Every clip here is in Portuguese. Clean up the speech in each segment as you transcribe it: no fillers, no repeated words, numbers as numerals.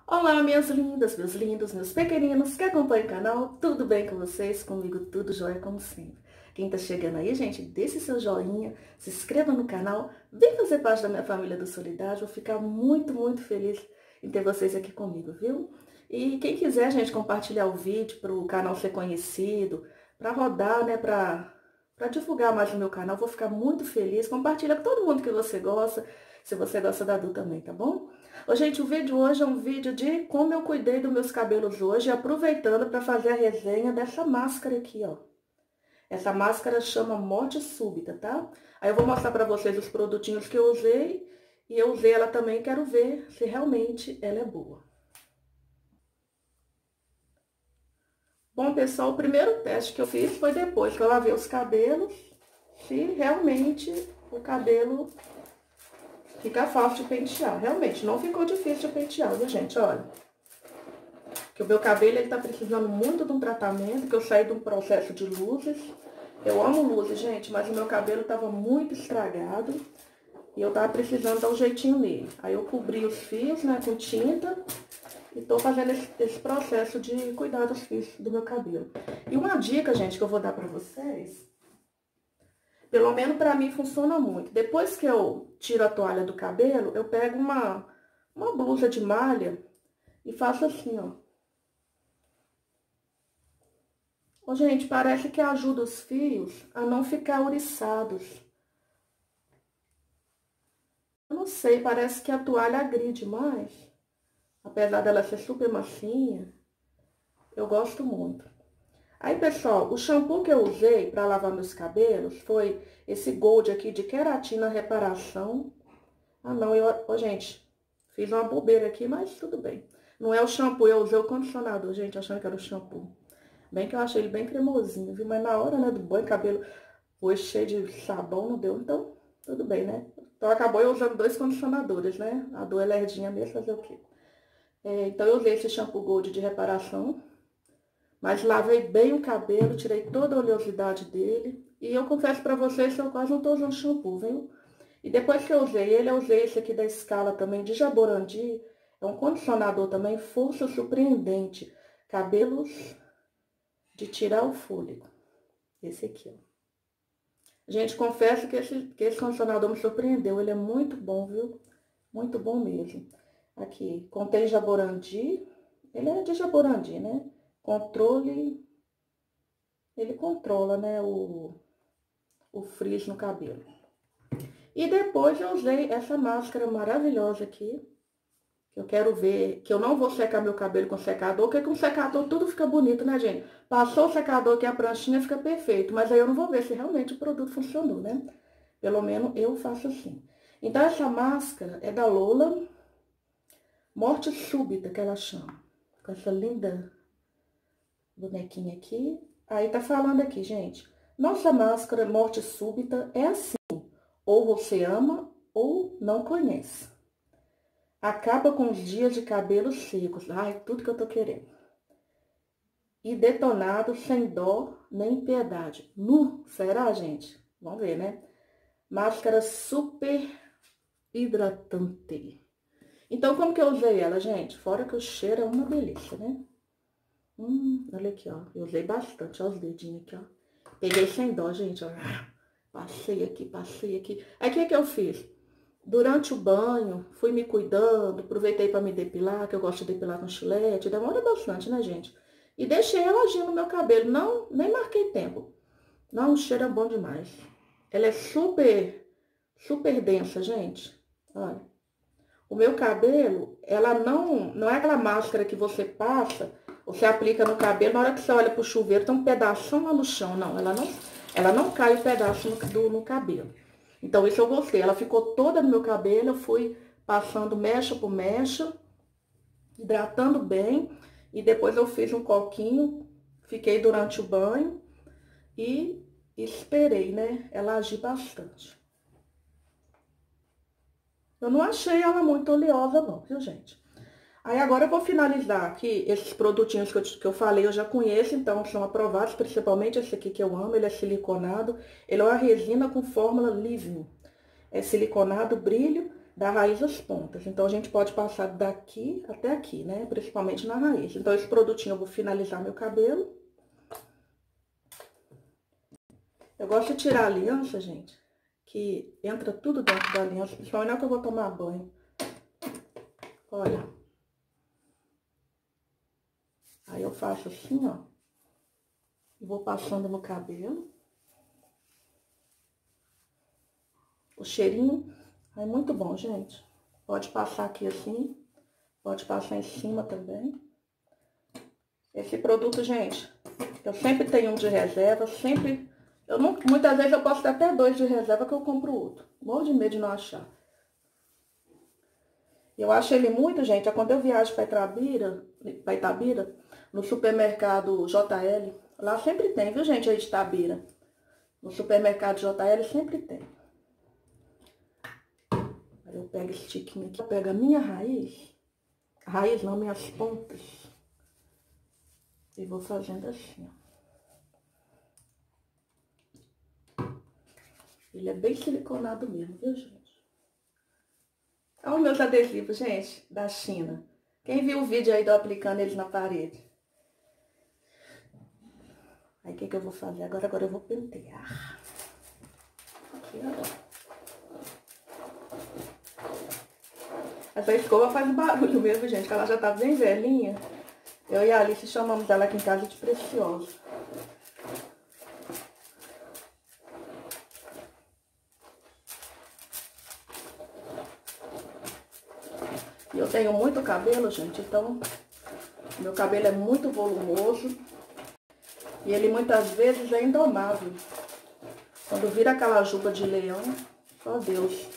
Olá, minhas lindas, meus lindos, meus pequeninos que acompanham o canal, tudo bem com vocês? Comigo tudo jóia como sempre. Quem tá chegando aí, gente, deixe seu joinha, se inscreva no canal, vem fazer parte da minha família do Solidário, vou ficar muito feliz em ter vocês aqui comigo, viu? E quem quiser, gente, compartilhar o vídeo para o canal ser conhecido, para rodar, né, para divulgar mais o meu canal, vou ficar muito feliz. Compartilha com todo mundo que você gosta, se você gosta da Du também, tá bom? Ô, gente, o vídeo hoje é um vídeo de como eu cuidei dos meus cabelos hoje, aproveitando para fazer a resenha dessa máscara aqui, ó. Essa máscara chama Morte Súbita, tá? Aí eu vou mostrar para vocês os produtinhos que eu usei, e eu usei ela também, quero ver se realmente ela é boa. Bom, pessoal, o primeiro teste que eu fiz foi depois que eu lavei os cabelos, se realmente o cabelo fica fácil de pentear. Realmente, não ficou difícil de pentear, viu, gente? Olha. Que o meu cabelo, ele tá precisando muito de um tratamento, que eu saí de um processo de luzes. Eu amo luzes, gente, mas o meu cabelo tava muito estragado. E eu tava precisando dar um jeitinho nele. Aí eu cobri os fios, né, com tinta. E tô fazendo esse processo de cuidar dos fios do meu cabelo. E uma dica, gente, que eu vou dar pra vocês, pelo menos pra mim funciona muito. Depois que eu tiro a toalha do cabelo, eu pego uma blusa de malha e faço assim, ó. Ô, gente, parece que ajuda os fios a não ficar ouriçados. Eu não sei, parece que a toalha agride mais. Apesar dela ser super macinha, eu gosto muito. Aí, pessoal, o shampoo que eu usei para lavar meus cabelos foi esse Gold aqui de Queratina Reparação. Ah, não, ô, gente, fiz uma bobeira aqui, mas tudo bem. Não é o shampoo, eu usei o condicionador, gente, achando que era o shampoo. Bem que eu achei ele bem cremosinho, viu? Mas na hora, né, do banho, cabelo foi cheio de sabão, não deu, então tudo bem, né? Então acabou eu usando dois condicionadores, né? A dor é lerdinha mesmo, fazer o quê? Então eu usei esse shampoo Gold de reparação, mas lavei bem o cabelo, tirei toda a oleosidade dele. E eu confesso pra vocês que eu quase não tô usando shampoo, viu? E depois que eu usei ele, eu usei esse aqui da Scala também, de Jaborandi. É um condicionador também, força surpreendente. Cabelos de tirar o fôlego. Esse aqui, ó. Gente, confesso que esse condicionador me surpreendeu. Ele é muito bom, viu? Muito bom mesmo. Aqui, contém Jaborandi. Ele é de Jaborandi, né? Controle. Ele controla, né, o frizz no cabelo. E depois eu usei essa máscara maravilhosa aqui. Eu quero ver, que eu não vou secar meu cabelo com secador, porque com secador tudo fica bonito, né, gente? Passou o secador aqui, a pranchinha fica perfeito, mas aí eu não vou ver se realmente o produto funcionou, né? Pelo menos eu faço assim. Então, essa máscara é da Lola, Morte Súbita, que ela chama. Com essa linda bonequinha aqui. Aí tá falando aqui, gente. Nossa máscara Morte Súbita é assim. Ou você ama ou não conhece. Acaba com os dias de cabelos secos. Ai, tudo que eu tô querendo. E detonado sem dó nem piedade. Será, gente? Vamos ver, né? Máscara super hidratante. Então, como que eu usei ela, gente? Fora que o cheiro é uma delícia, né? Olha aqui, ó. Eu usei bastante, ó, os dedinhos aqui, ó. Peguei sem dó, gente, ó. Passei aqui, passei aqui. Aí, o que que eu fiz? Durante o banho, fui me cuidando, aproveitei para me depilar, que eu gosto de depilar com chilete, demora bastante, né, gente? E deixei ela agir no meu cabelo, não, nem marquei tempo. Não, o cheiro é bom demais. Ela é super densa, gente. Olha. O meu cabelo, ela não é aquela máscara que você passa, você aplica no cabelo, na hora que você olha pro chuveiro, tem um pedaço lá no chão. Não, ela não cai o pedaço no cabelo. Então, isso eu gostei. Ela ficou toda no meu cabelo, eu fui passando mecha por mecha, hidratando bem. E depois eu fiz um coquinho, fiquei durante o banho e esperei, né, ela agir bastante. Eu não achei ela muito oleosa não, viu, gente? Aí agora eu vou finalizar aqui, esses produtinhos que eu falei, eu já conheço, então são aprovados, principalmente esse aqui que eu amo, ele é siliconado, ele é uma resina com fórmula Living. É siliconado, brilho, da raiz às pontas. Então, a gente pode passar daqui até aqui, né? Principalmente na raiz. Então, esse produtinho eu vou finalizar meu cabelo. Eu gosto de tirar a aliança, gente, que entra tudo dentro da aliança, principalmente na hora que eu vou tomar banho. Olha. Aí eu faço assim, ó. E vou passando no cabelo. O cheirinho é muito bom, gente. Pode passar aqui assim. Pode passar em cima também. Esse produto, gente, eu sempre tenho um de reserva, sempre... Eu não, muitas vezes eu posso ter até 2 de reserva que eu compro outro. Morro de medo de não achar. Eu acho ele muito, gente, é quando eu viajo para Itabira, no supermercado JL. Lá sempre tem, viu, gente, aí de Itabira. No supermercado JL sempre tem. Aí eu pego esse tiquinho aqui, eu pego a minha raiz não, minhas pontas. E vou fazendo assim, ó. Ele é bem siliconado mesmo, viu, gente? Olha os meus adesivos, gente, da China. Quem viu o vídeo aí de eu aplicando eles na parede? Aí, o que que eu vou fazer? Agora eu vou pentear. Aqui, ó. Essa escova faz barulho mesmo, gente, que ela já tá bem velhinha. Eu e a Alice chamamos ela aqui em casa de Preciosa. E eu tenho muito cabelo, gente, então meu cabelo é muito volumoso. E ele muitas vezes é indomável. Quando vira aquela juba de leão, só Deus.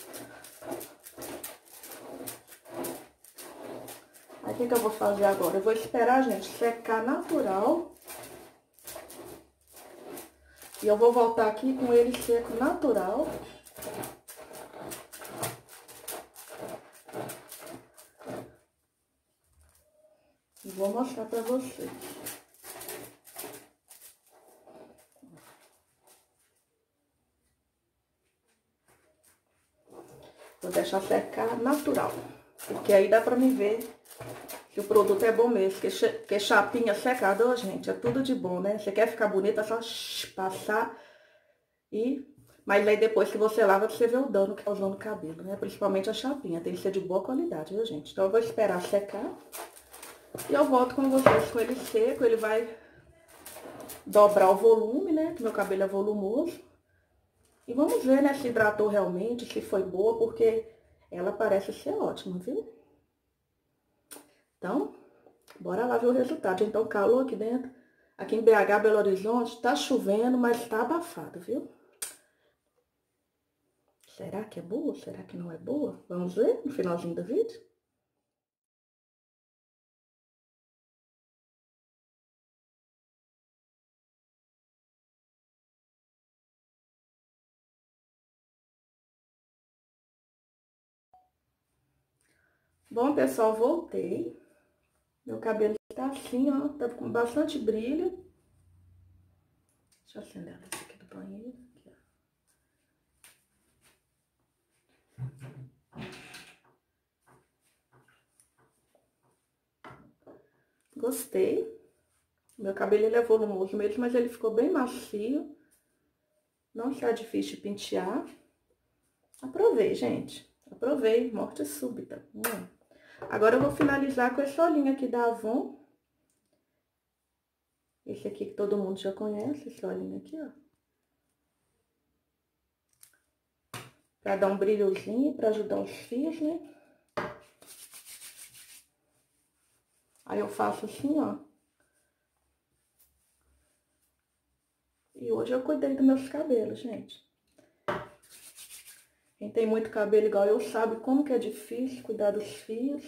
Aí o que eu vou fazer agora? Eu vou esperar, gente, secar natural. E eu vou voltar aqui com ele seco natural. E vou mostrar pra vocês. Vou deixar secar natural. Porque aí dá pra me ver que o produto é bom mesmo. Porque chapinha secada, ó, gente, é tudo de bom, né? Você quer ficar bonita, é só passar e... Mas aí depois que você lava, você vê o dano que causou no cabelo, né? Principalmente a chapinha, tem que ser de boa qualidade, viu, gente? Então eu vou esperar secar. E eu volto com vocês com ele seco, ele vai dobrar o volume, né? Que meu cabelo é volumoso. E vamos ver, né, se hidratou realmente, se foi boa, porque ela parece ser ótima, viu? Então, bora lá ver o resultado. Então, calor aqui dentro. Aqui em BH, Belo Horizonte, tá chovendo, mas tá abafado, viu? Será que é boa? Será que não é boa? Vamos ver no finalzinho do vídeo. Bom, pessoal, voltei. Meu cabelo tá assim, ó, tá com bastante brilho. Deixa eu acender ela aqui do banheiro. Aqui, ó. Gostei. Meu cabelo, ele é volumoso mesmo, mas ele ficou bem macio. Não está difícil de pentear. Aprovei, gente. Aprovei. Morte súbita. Agora eu vou finalizar com esse olhinho aqui da Avon. Esse aqui que todo mundo já conhece, esse olhinho aqui, ó. Pra dar um brilhozinho, pra ajudar os fios, né? Aí eu faço assim, ó. E hoje eu cuidei dos meus cabelos, gente. Quem tem muito cabelo igual eu sabe como que é difícil cuidar dos fios.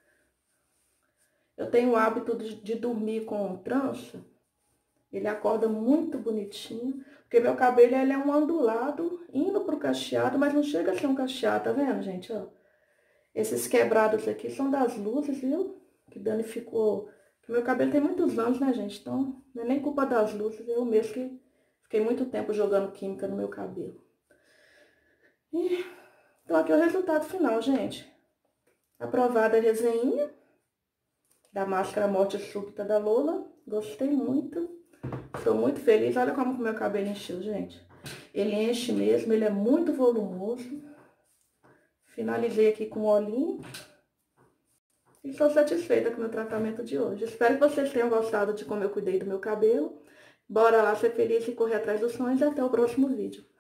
Eu tenho o hábito de dormir com trança. Ele acorda muito bonitinho. Porque meu cabelo, ele é um ondulado, indo pro cacheado, mas não chega a ser um cacheado, tá vendo, gente? Ó, esses quebrados aqui são das luzes, viu? Que danificou. Porque meu cabelo tem muitos anos, né, gente? Então, não é nem culpa das luzes. Eu mesmo que fiquei muito tempo jogando química no meu cabelo. E Então, aqui é o resultado final, gente. Aprovada a resenha da máscara morte súbita da Lola. Gostei muito. Estou muito feliz. Olha como que o meu cabelo encheu, gente. Ele enche mesmo, ele é muito volumoso. Finalizei aqui com o olhinho. E estou satisfeita com o meu tratamento de hoje. Espero que vocês tenham gostado de como eu cuidei do meu cabelo. Bora lá ser feliz e correr atrás dos sonhos. E até o próximo vídeo.